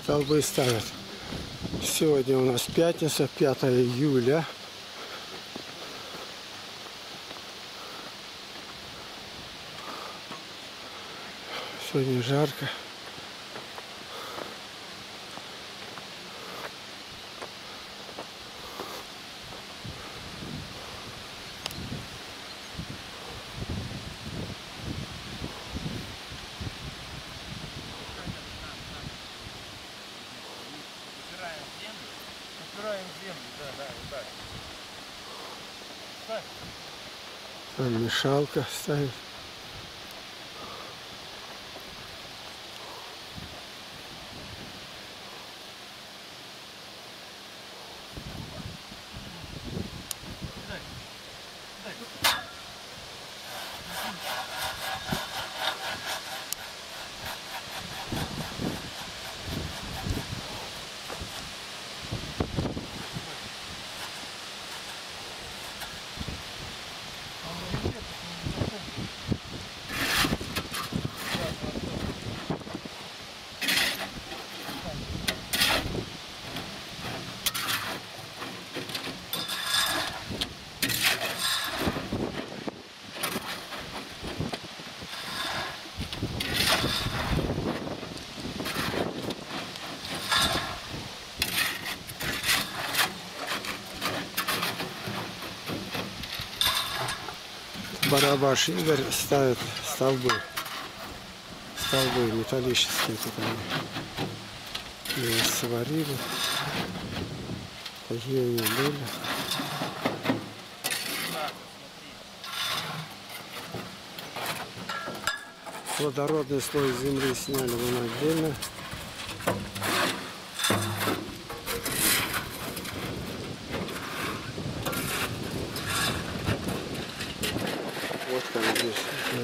Столбы ставят. Сегодня у нас пятница, 5 июля. Сегодня жарко. Убираем землю, да, вот так. Там мешалка ставит. Барабаш Игорь ставит столбы. Столбы металлические тут они. И сварили. Такие они были. Плодородный слой земли сняли вон отдельно. Вот там здесь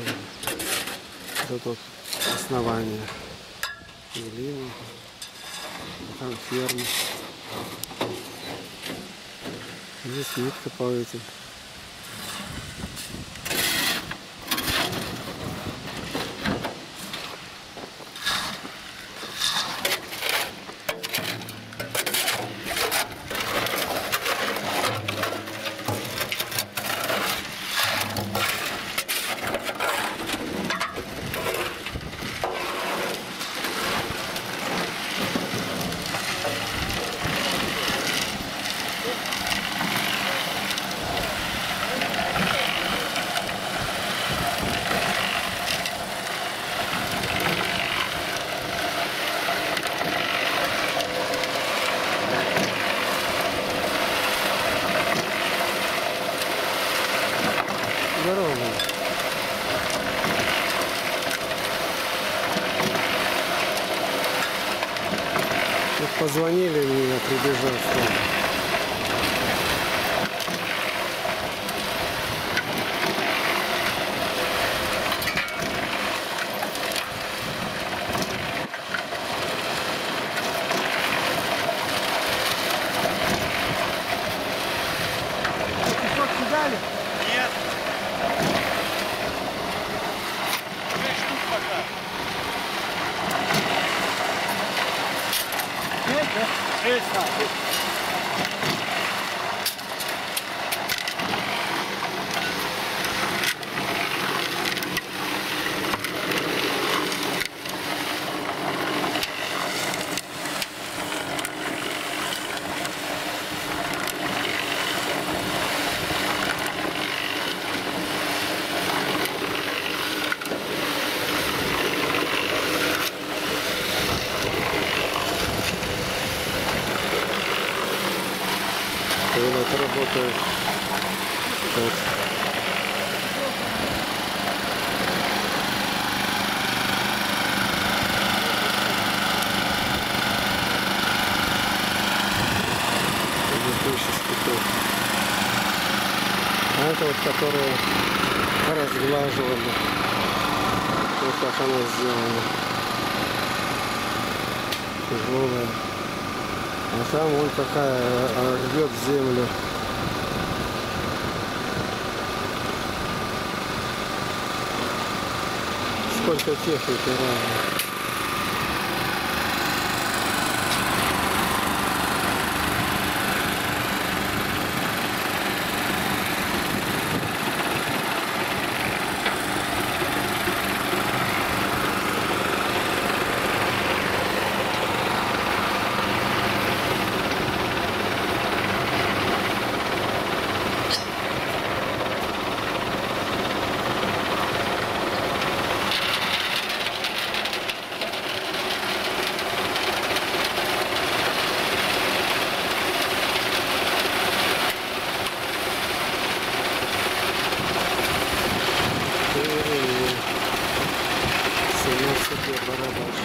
это тут основание глины, там ферма. Здесь нитка по этим. Здорово. Вот позвонили мне, я прибежал. Песок кидали? Нет. 6 штук пока. 5, да? 6, да. Это работает так. А это вот, которые разглаживали. Вот как она сделана. Тяжелая. А там вон какая рвет землю. Сколько техники разных. где бородач.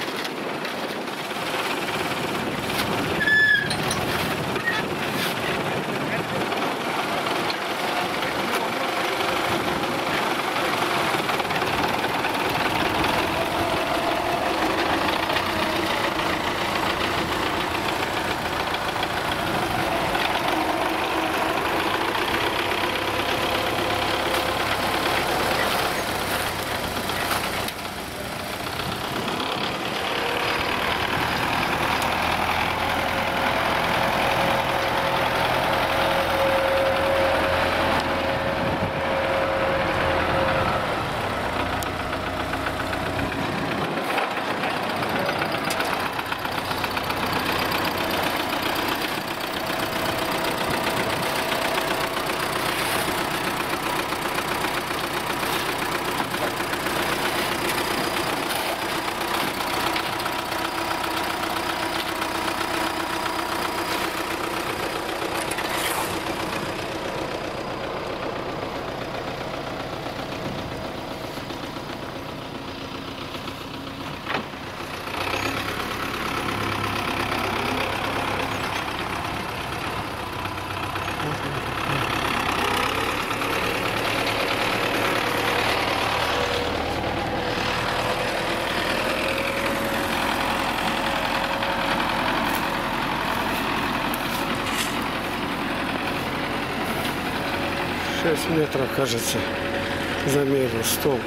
Шесть метров, кажется, замерил столб.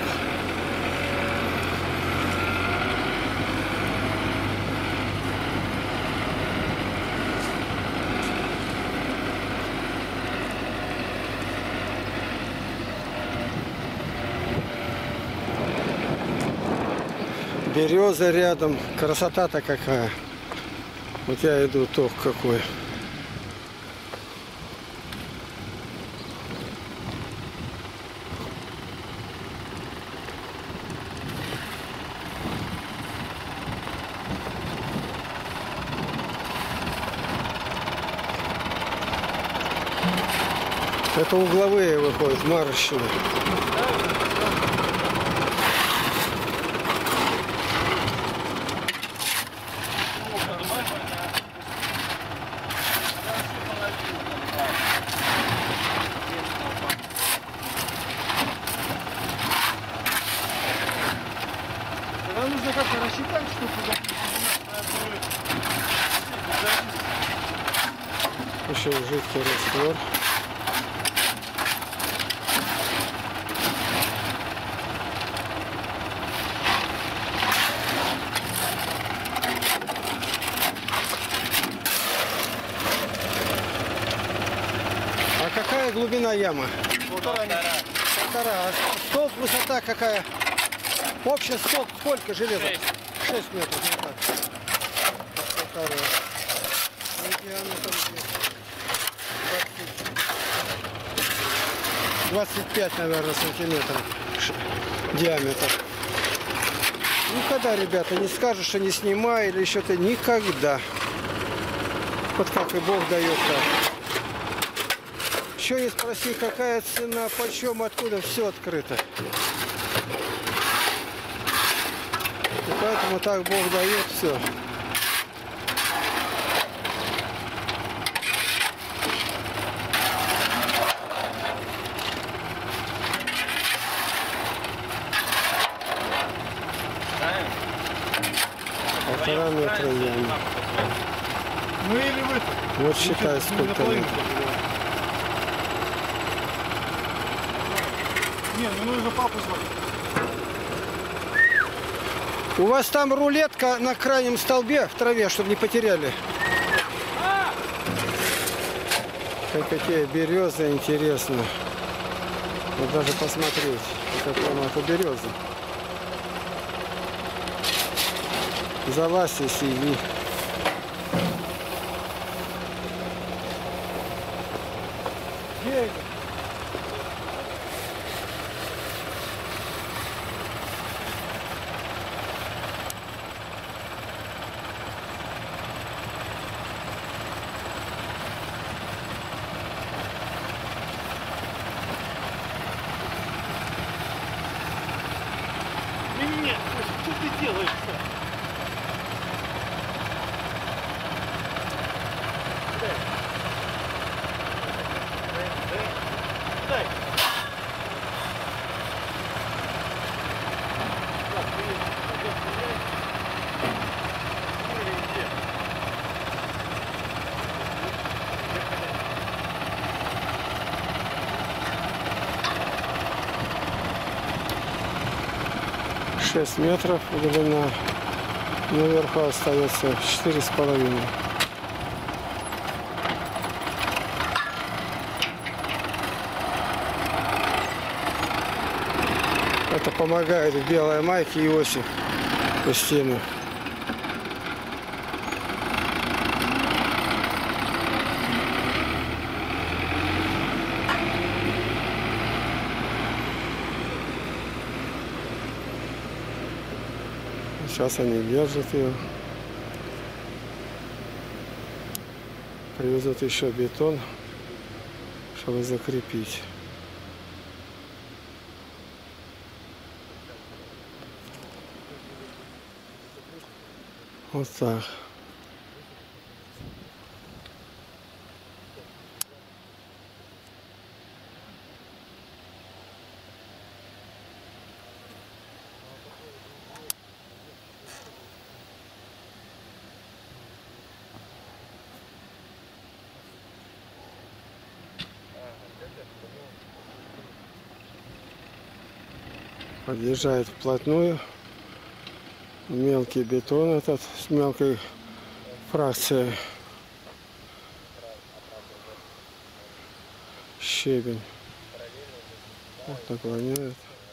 Береза рядом, красота-то какая. Вот я иду, ток какой. Это угловые выходят, маршины. Тогда нужно как-то рассчитать, что куда. Еще жидкий раствор. А какая глубина ямы? Полтора. Полтора. А столб, высота какая? Общий столб сколько железа? 6 метров. Вот так. Полтора. Ну, диаметр здесь 25, наверное, сантиметров диаметр. Никогда, ребята, не скажешь, что не снимай или что-то. Никогда. Вот как и Бог дает так. Еще не спроси, какая цена, почем, откуда, все открыто. И поэтому так Бог дает все. Полтора метра яма. Ну или вы. Вот считай, сколько метров. Не, ну нужно папу звонить. У вас там рулетка на крайнем столбе в траве, чтобы не потеряли. Какие березы, интересно. Вот даже посмотреть, какая это береза. За вас и сиви. Где это? Не, что ты делаешь? делаешь? Дай. 6 метров глубина. Наверху остается 4,5. Это помогает в белой майке Иосиф Устинов. Сейчас они держат ее. Привезут еще бетон, чтобы закрепить. Вот так. Подъезжает вплотную. Мелкий бетон этот с мелкой фракцией. Щебень. Вот наклоняет.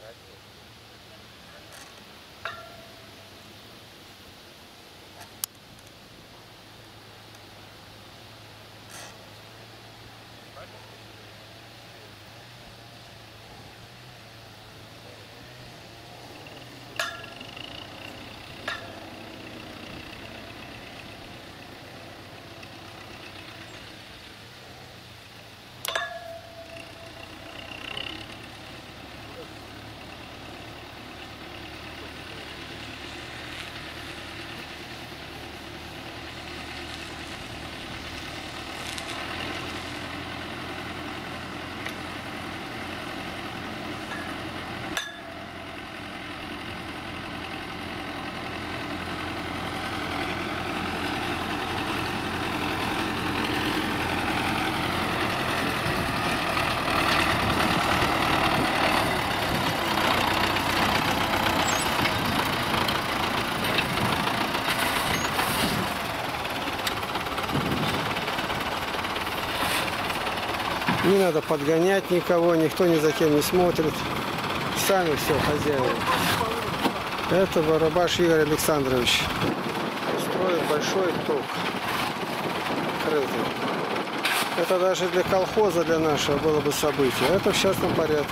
Не надо подгонять никого, никто ни за кем не смотрит. Сами все хозяева. Это Барабаш Игорь Александрович. Строит большой ток. Крытый. Это даже для колхоза, для нашего было бы событие. Это в частном порядке.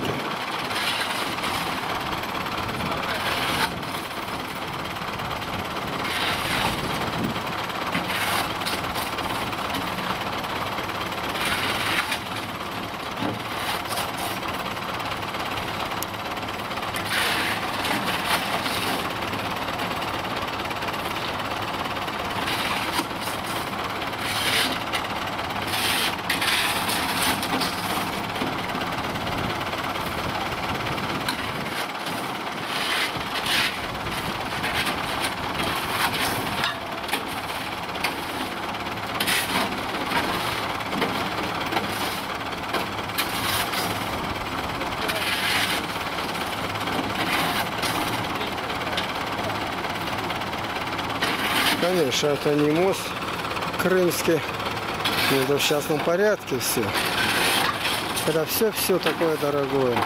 Конечно, это не мост крымский, это в частном порядке все. Когда все такое дорогое.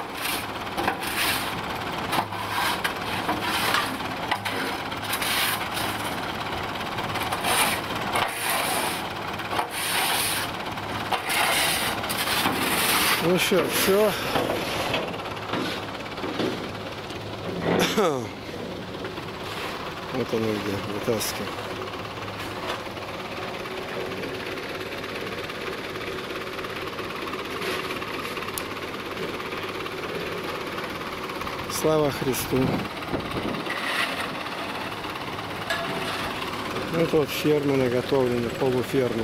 Ну что, все. Вот оно где, вытаскивает. Слава Христу! Это вот фермы наготовлены, полуфермы.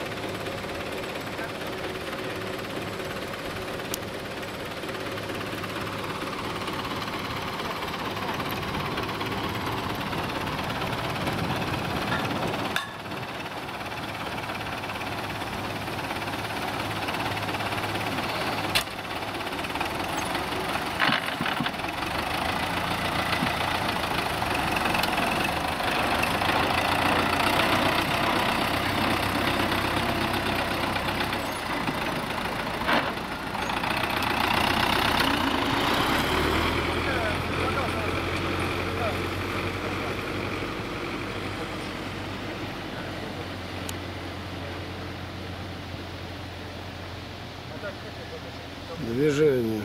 Движение.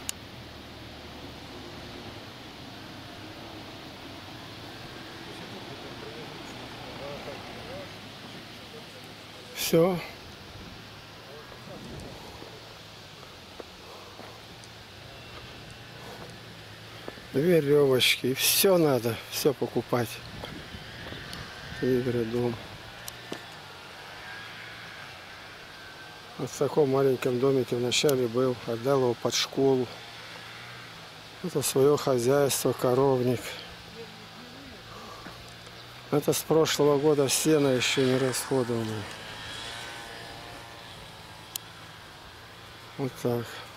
Все. Веревочки. И все надо. Все покупать. Игры, дом. Вот в таком маленьком домике вначале был. Отдал его под школу. Это свое хозяйство, коровник. Это с прошлого года сено еще не расходованное. Вот так.